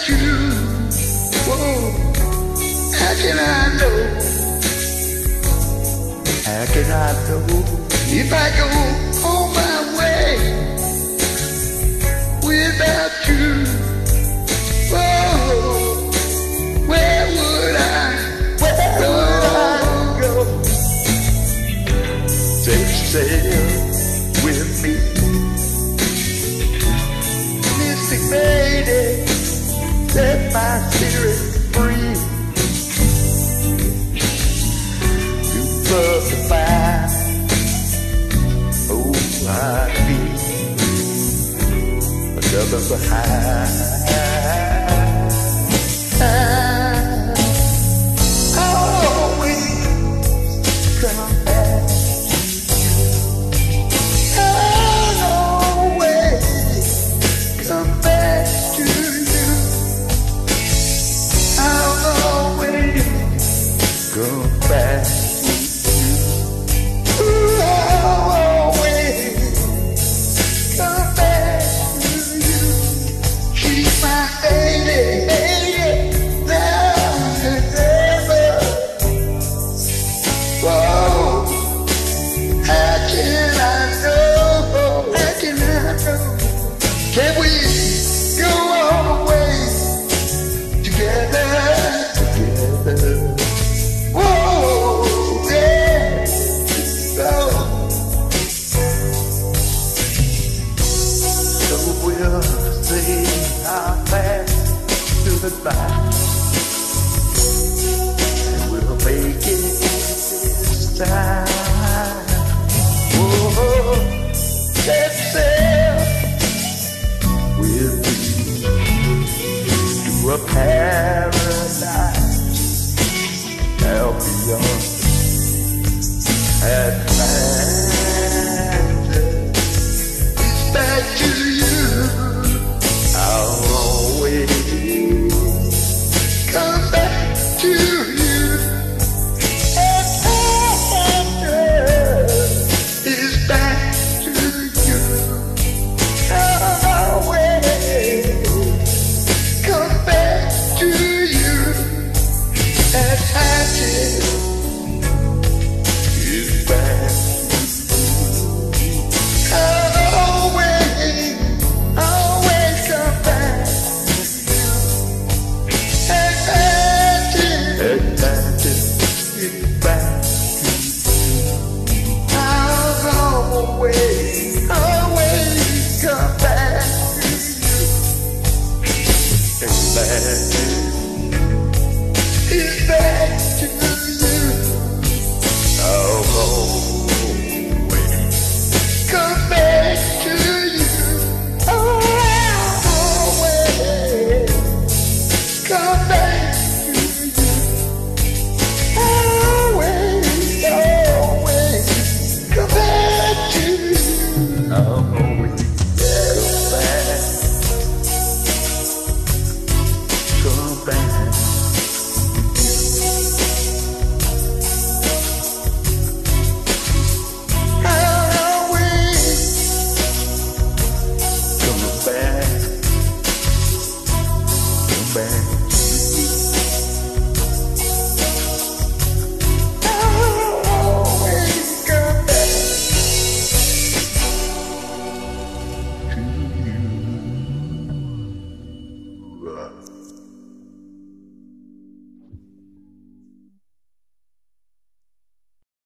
without you. Whoa, how can I know? How can I know if I go on my way without you? Whoa, where would I go? Take sail with me, mystic lady, set my spirit free. You love the fire, oh I be another behind. Can we go all the way together? Whoa, yeah, so we'll say our fast goodbye, and we'll make it this time. Whoa, let's sail with me to a paradise out beyond Atlantis. It's back to you. I'll always come back to you. Atlantis is back to you. I'll always come back to you. Atlantis is back to you. I'll always come back to you. Atlantis is back to you. I'll always come back to you. Atlantis is back to you. I'll always come back to you. I'll always come back.